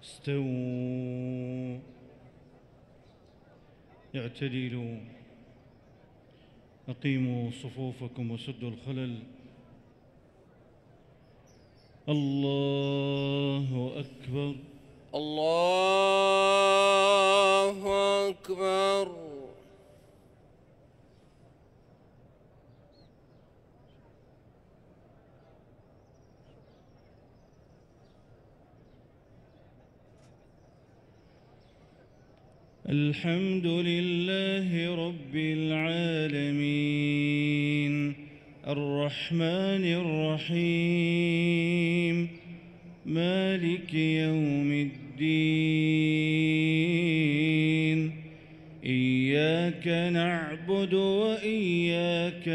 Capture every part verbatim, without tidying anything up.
استووا اعتدلوا أقيموا صفوفكم وسدوا الخلل. الله أكبر. الله أكبر. الحمد لله رب العالمين الرحمن الرحيم مالك يوم الدين إياك نعبد وإياك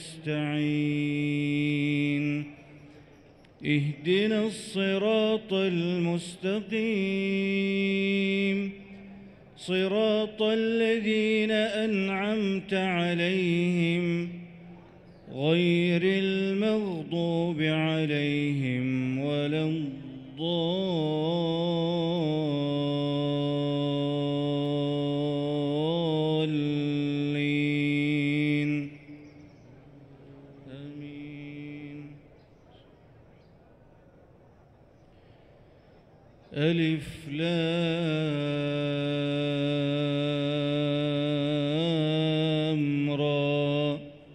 نستعين اهدنا الصراط المستقيم صراط الذين أنعمت عليهم غير المغضوب عليهم ولا الضالين آمين. ألف لام را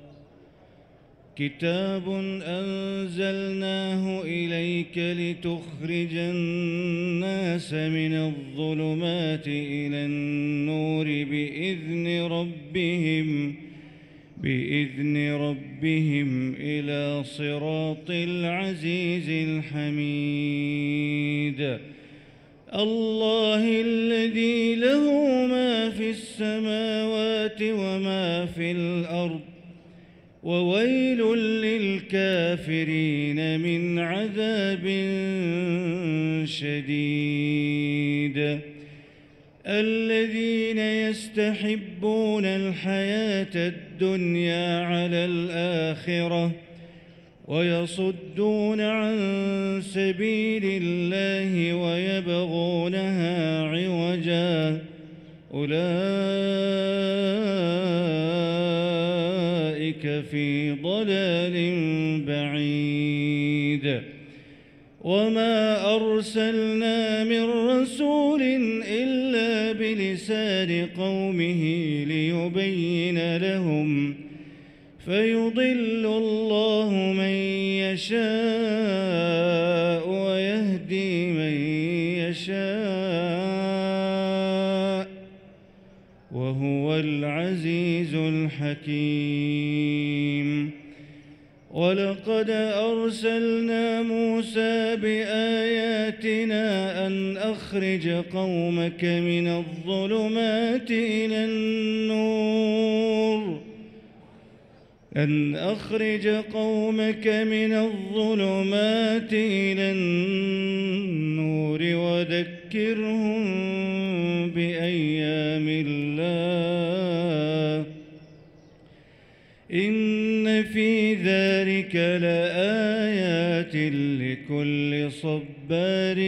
كتاب أنزلناه إليك لتخرج الناس من الظلمات إلى النور بإذن ربهم بإذن ربهم إلى صراط العزيز الحميد. الله الذي له ما في السماوات وما في الأرض وويل للكافرين من عذاب شديد. الذين يستحبون الحياة الدنيا على الآخرة ويصدون عن سبيل الله ويبغونها عوجا أولئك في ضلال بعيد. وما أرسلنا من رسول إلا بلسان قومه ليبين لهم فيضل الله من يشاء ويهدي من يشاء وهو العزيز الحكيم. ولقد أرسلنا موسى بآياتنا أن أخرج قومك من الظلمات إلى النور أن أخرج قومك من الظلمات إلى النور وذكرهم بأيام الله إن في ذلك لآيات لكل صبار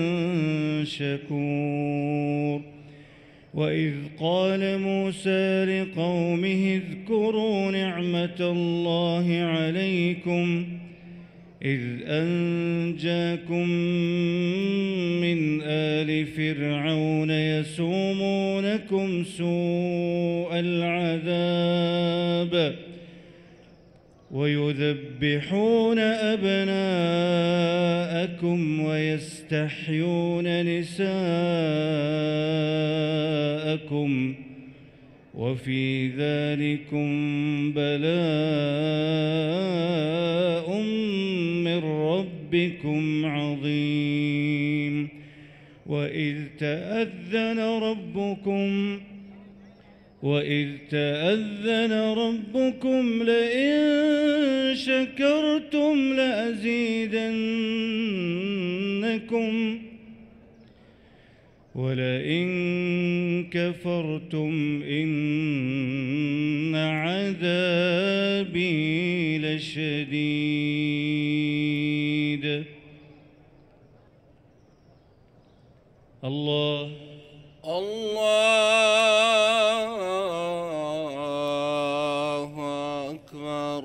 شكور. وإذ قال موسى لقومه اذكروا نعمة الله عليكم إذ أنجاكم من آل فرعون يسومونكم سوء العذاب ويذبحون أبناءكم ويستحيون نساءكم وفي ذلكم بلاء من ربكم عظيم. وإذ تأذن ربكم وإذ تأذن ربكم لئن شكرتم لأزيدنكم ولئن كفرتم إن عذابي لشديد. الله الله أكبر.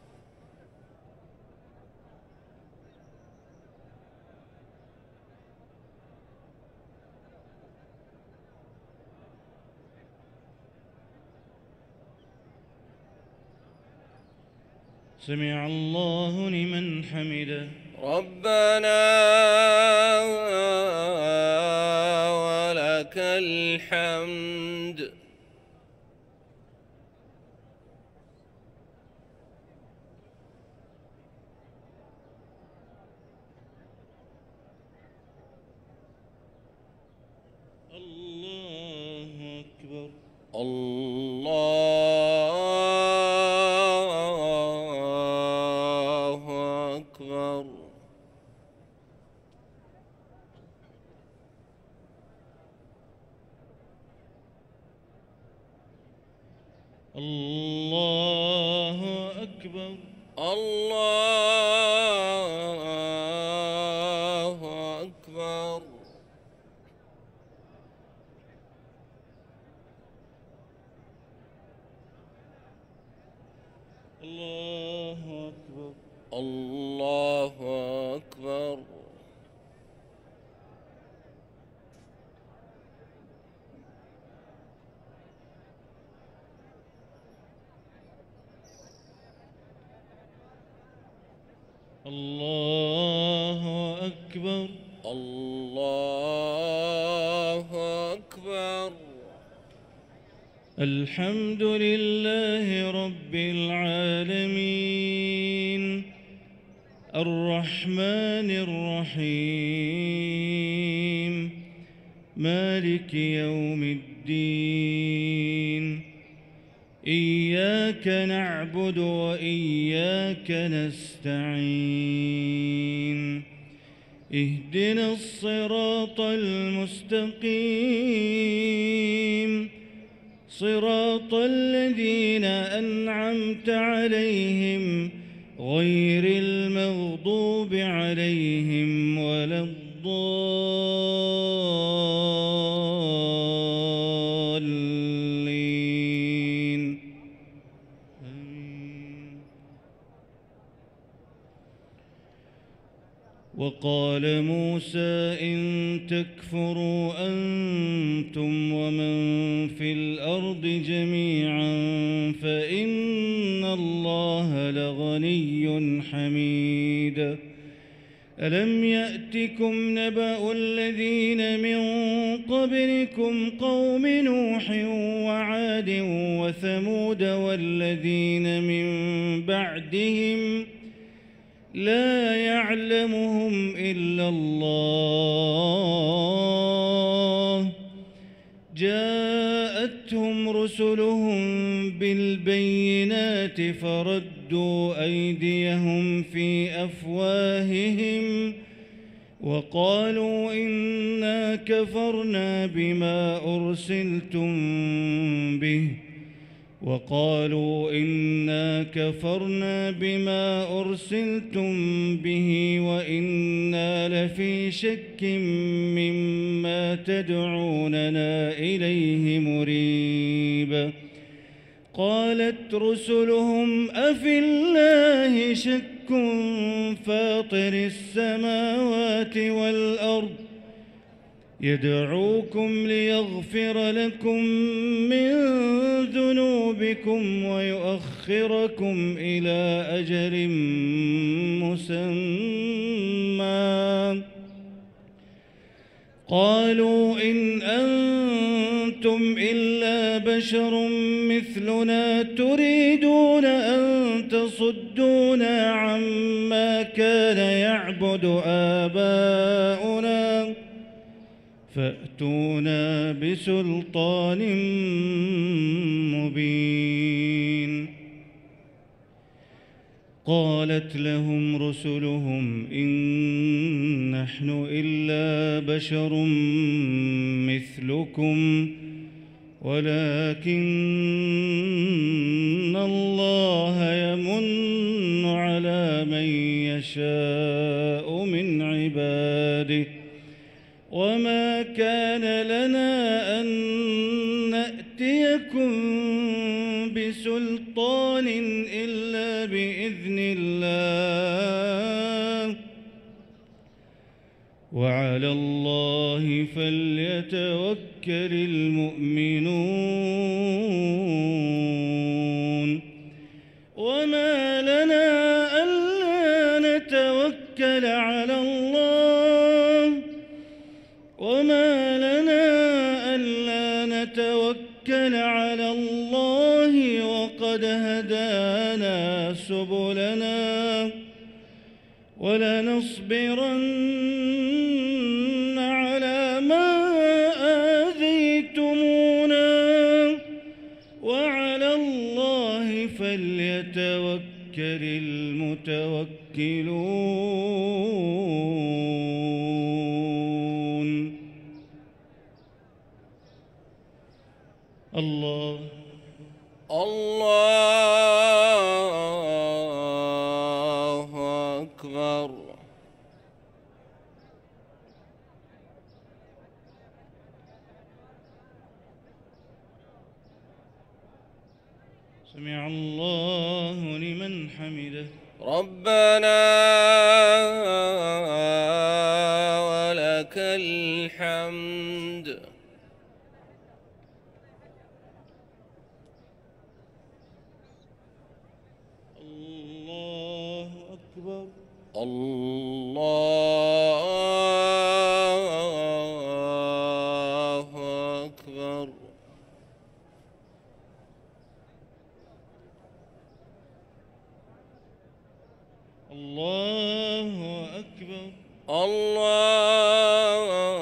سمع الله لمن حمده. ربنا ولك الحمد. الله أكبر. الله أكبر. الله أكبر. الله أكبر. الله أكبر. الله أكبر. الله أكبر. الله أكبر. الحمد لله رب العالمين الرحمن الرحيم مالك يوم الدين. إياك نعبد وإياك نستعين. اهدنا الصراط المستقيم صراط الذين أنعمت عليهم غير المغضوب عليهم ولا الضالين. آمين. وقال موسى إن تكفروا أنتم ومن في الأرض جميعا فإن الله لغني حميد. ألم يأتكم نبأ الذين من قبلكم قوم نوح وعاد وثمود والذين من بعدهم لا يعلمهم إلا الله. جاءتهم رسلهم بالبينات فردوا أيديهم في أفواههم وقالوا إنا كفرنا بما أرسلتم به وقالوا إنا كفرنا بما أرسلتم به وإنا لفي شك مما تدعوننا إليه مريب. قالت رسلهم أفي الله شك فاطر السماوات والأرض يدعوكم ليغفر لكم من ذنوبكم ويؤخركم إلى أجل مسمى. قالوا إن أنتم إلا بشر مثلنا تريدون أن تصدونا عما كان يعبد آباؤنا فأتونا بسلطان مبين. قالت لهم رسلهم إن نحن إلا بشر مثلكم ولكن الله يمن على من يشاء من عباده وما كان لنا أن نأتيكم بسلطان إلا بإذن الله وعلى الله فليتوكل المؤمنون وما لنا ألا نتوكل على الله وما لنا ألا نتوكل على الله وقد هدانا سبلنا ولنصبرن على ما آذيتمونا وعلى الله فليتوكل المتوكلون. الله الله أكبر. سمع الله لمن حمده. ربنا ولك الحمد. الله أكبر. الله أكبر. الله أكبر. الله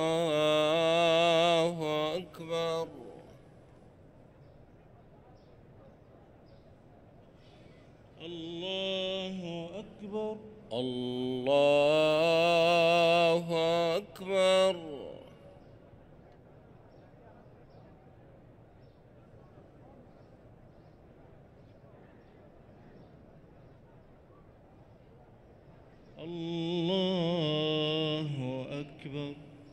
أكبر. الله أكبر. الله أكبر. الله أكبر.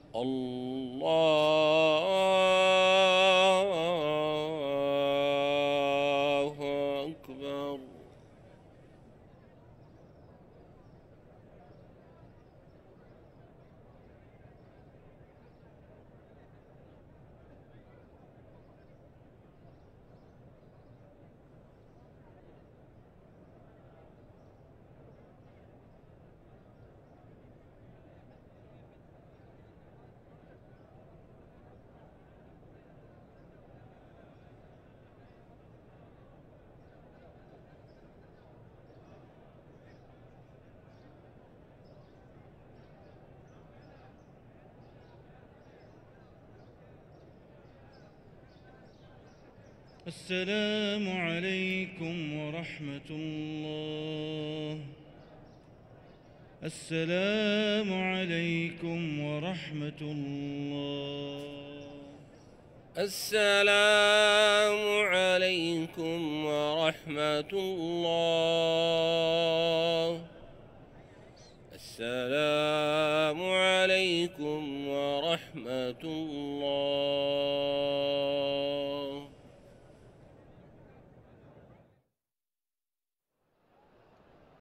الله أكبر. السلام عليكم ورحمة الله. السلام عليكم ورحمة الله. السلام عليكم ورحمة الله. السلام عليكم ورحمة الله.